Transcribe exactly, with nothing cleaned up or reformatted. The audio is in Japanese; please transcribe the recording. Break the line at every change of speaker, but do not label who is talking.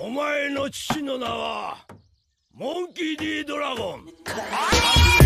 お前の父の名はモンキー・ディ・ドラゴン。